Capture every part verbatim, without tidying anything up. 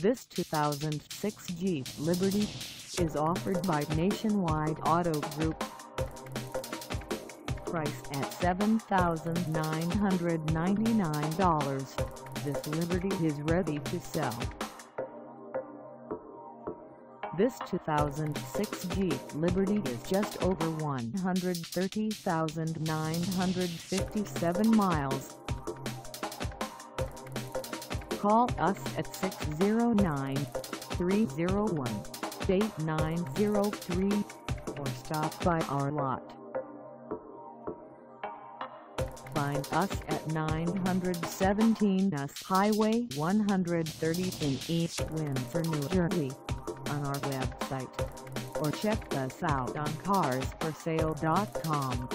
This two thousand six Jeep Liberty is offered by Nationwide Auto Group. Priced at seven thousand nine hundred ninety-nine dollars, this Liberty is ready to sell. This two thousand six Jeep Liberty is just over one hundred thirty thousand nine hundred fifty-seven miles. Call us at six zero nine, three zero one, eight nine zero three or stop by our lot. Find us at nine seventeen S Highway one thirty in East Windsor, New Jersey, on our website, or check us out on cars for sale dot com.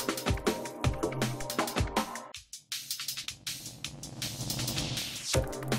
You